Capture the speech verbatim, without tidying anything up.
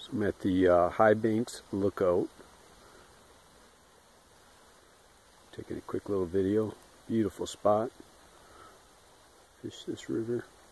So I'm at the uh, High Banks Lookout. Taking a quick little video. Beautiful spot. Fish this river.